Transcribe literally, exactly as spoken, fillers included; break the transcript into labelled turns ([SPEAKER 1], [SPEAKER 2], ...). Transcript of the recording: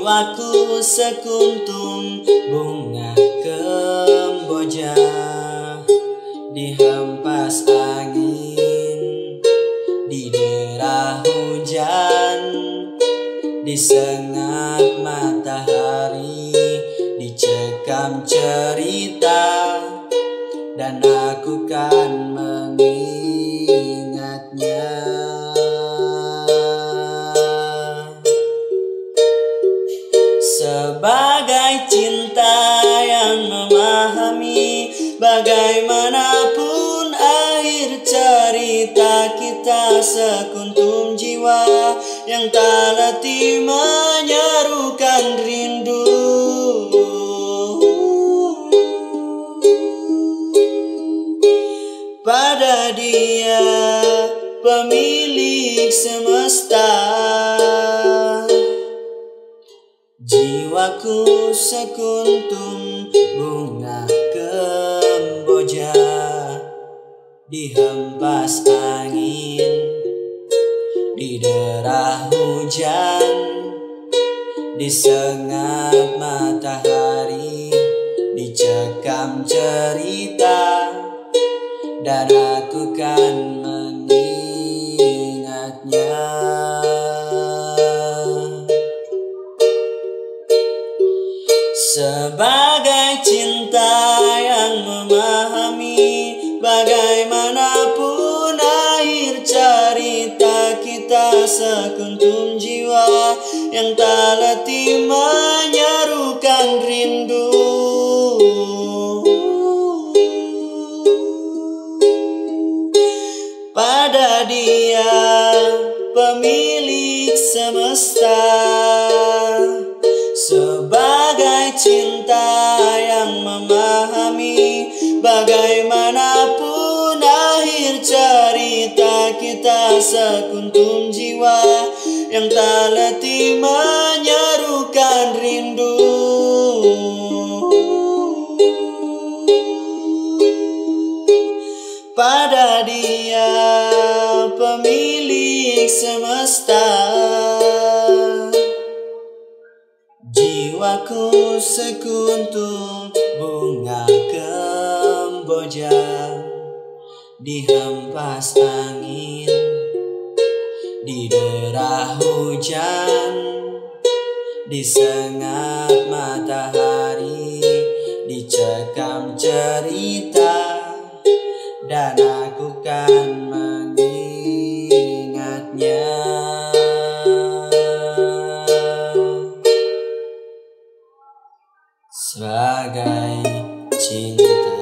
[SPEAKER 1] Jiwaku sekuntum bunga kemboja, dihempas angin, didera hujan, disengat matahari, dicekam cerita, dan aku kan mengingatnya. Sebagai cinta yang memahami bagaimanapun akhir cerita kita, sekuntum jiwa yang tak letih menyerukan rindu pada Dia, pemilik semesta. Jiwaku sekuntum bunga kemboja, dihempas angin, didera hujan, disengat matahari, dicekam cerita, dan aku kan mengingatnya. Sebagai cinta yang memahami bagaimanapun akhir cerita kita, sekuntum jiwa yang tak letih menyerukan rindu pada Dia, pemilik semesta. Sebagai cinta yang memahami bagaimanapun akhir cerita kita, sekuntum jiwa yang tak letih menyerukan rindu pada Dia, pemilik semesta. Jiwaku sekuntum bunga kemboja, dihempas angin, didera hujan, disengat matahari, dicekam cerita, dan aku kan mengingatnya. Sebagai cinta.